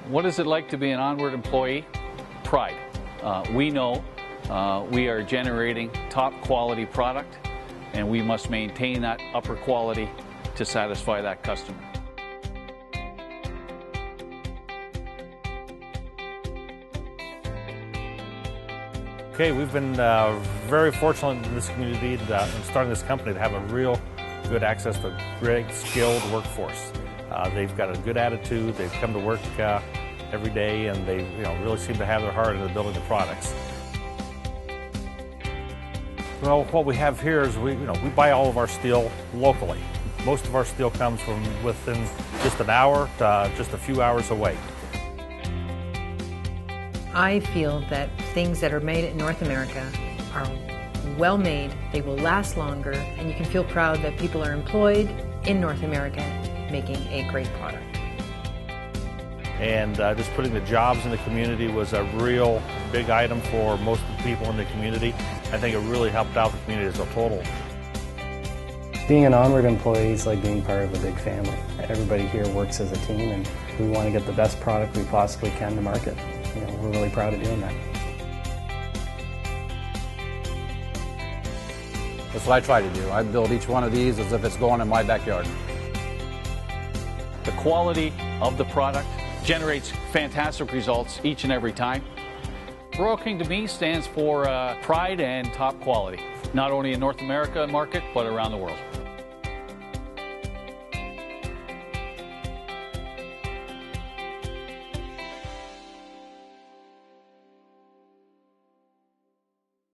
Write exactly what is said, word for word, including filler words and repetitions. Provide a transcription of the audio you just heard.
What is it like to be an Onward employee? Pride. Uh, we know uh, we are generating top quality product, and we must maintain that upper quality to satisfy that customer. Okay, we've been uh, very fortunate in this community, uh, in starting this company, to have a real good access to a great skilled workforce. Uh, they've got a good attitude. They've come to work uh, every day, and they you know, really seem to have their heart into building the products. Well, what we have here is we, you know, we buy all of our steel locally. Most of our steel comes from within just an hour to uh, just a few hours away. I feel that things that are made in North America are well made, they will last longer, and you can feel proud that people are employed in North America making a great product. And uh, just putting the jobs in the community was a real big item for most of the people in the community. I think it really helped out the community as a total. Being an Onward employee is like being part of a big family. Everybody here works as a team, and we want to get the best product we possibly can to market. You know, we're really proud of doing that. That's what I try to do. I build each one of these as if it's going in my backyard. The quality of the product generates fantastic results each and every time. Royal King to me stands for uh, pride and top quality, not only in North America market, but around the world.